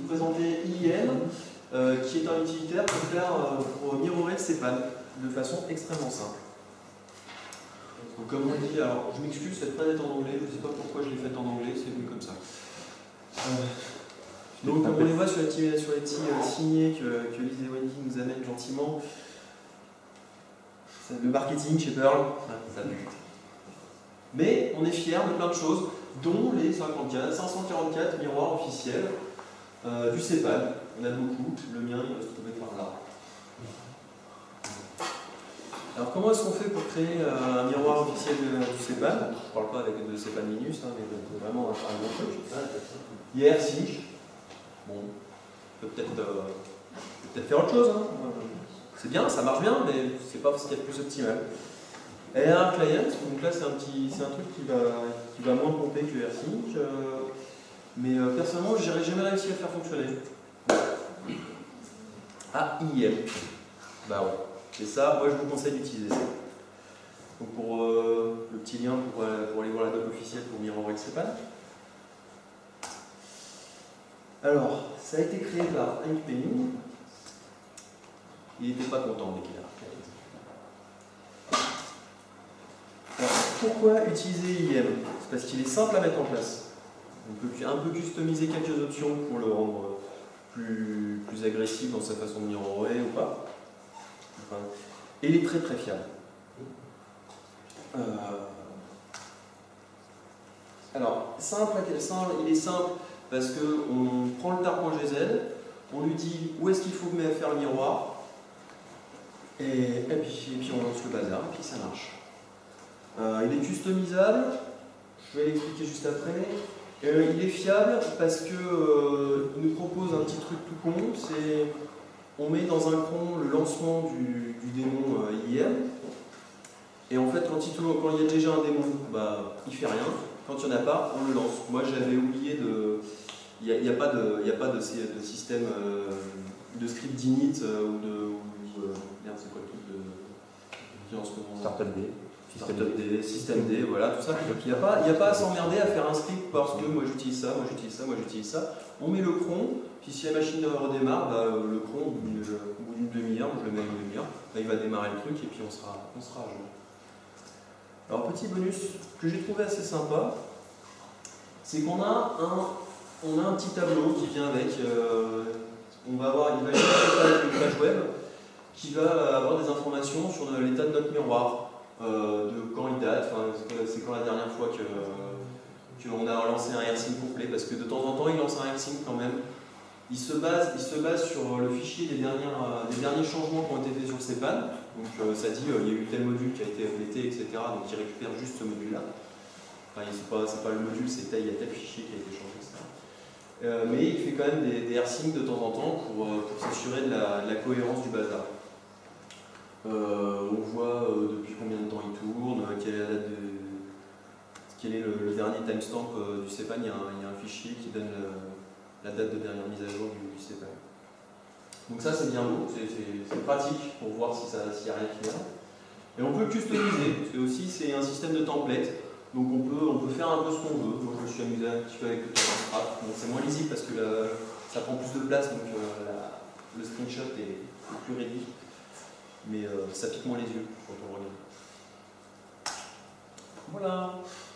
présenter IEM, qui est un utilitaire pour mirrorer le CPAN de façon extrêmement simple. Donc, comme on dit, alors je m'excuse, cette phrase est en anglais, je ne sais pas pourquoi je l'ai faite en anglais, c'est venu comme ça. Donc comme on les voit sur les petits signés que Lise et Wendy nous amènent gentiment, le marketing chez Perl, ça bute. Mais on est fiers de plein de choses, dont les 544 miroirs officiels du CPAN. On a beaucoup, le mien il va se trouver par là. Alors comment est-ce qu'on fait pour créer un miroir officiel du CPAN? Je ne parle pas avec de CPAN Linux, hein, mais vraiment un bon truc. IRC, bon, on peut peut-être faire autre chose. Hein. C'est bien, ça marche bien, mais c'est pas ce qu'il y a de plus optimal. AR Client, donc là c'est un truc qui va moins pomper que IRC, mais personnellement je n'aurais jamais réussi à le faire fonctionner. Ah, IEM. Bah ouais. C'est ça, moi je vous conseille d'utiliser ça. Donc pour le petit lien pour aller voir la doc officielle pour mirorer le CPAN. Alors, ça a été créé par Hank Penning. Il n'était pas content dès qu'il a créé. Alors, pourquoi utiliser IEM? C'est parce qu'il est simple à mettre en place. On peut un peu customiser quelques options pour le rendre plus agressif dans sa façon de mirorer ou pas. Enfin, et il est très très fiable. Alors, il est simple parce qu'on prend le tar.gz, on lui dit où est-ce qu'il faut faire le miroir, et puis on lance le bazar, et puis ça marche. Il est customisable, je vais l'expliquer juste après. Il est fiable parce qu'il nous propose un petit truc tout con, c'est on met dans un cron le lancement du démon IEM, et en fait quand il y a déjà un démon, bah, il fait rien, quand il n'y en a pas, on le lance. Moi j'avais oublié de... Il n'y a pas de système de script d'init ou de... Merde, c'est quoi le truc de... en ce moment, Startup D. Système D, voilà, tout ça. Donc il n'y a pas à s'emmerder à faire un script parce que moi j'utilise ça, moi j'utilise ça, moi j'utilise ça. On met le cron, puis si la machine redémarre, bah, le cron, au bout d'une demi-heure, je le mets à une demi-heure, bah, il va démarrer le truc et puis on sera à jour. Alors petit bonus que j'ai trouvé assez sympa, c'est qu'on a un petit tableau qui vient avec, il va générer une page web qui va avoir des informations sur l'état de notre miroir. De quand il date, c'est quand la dernière fois qu'on a lancé un AirSync complet, parce que de temps en temps il lance un AirSync quand même. Il se base sur le fichier des derniers changements qui ont été faits sur le CPAN. Donc ça dit il y a eu tel module qui a été updaté, etc. Donc il récupère juste ce module-là. Enfin, c'est pas le module, il y a tel fichier qui a été changé, etc. Mais il fait quand même des AirSync de temps en temps pour s'assurer de la cohérence du bazar. On voit depuis combien de temps il tourne, quelle est la date quel est le dernier timestamp du CPAN. Il y a un fichier qui donne la date de dernière mise à jour du CPAN. Donc ça c'est bien beau, c'est pratique pour voir s'il n'y a rien qui vient. Et on peut le customiser, parce que aussi c'est un système de template, donc on peut faire un peu ce qu'on veut. Moi je me suis amusé un petit peu avec le template. Bon, c'est moins lisible parce que ça prend plus de place, donc le screenshot est plus réduit. Mais ça pique moins les yeux quand on regarde. Voilà.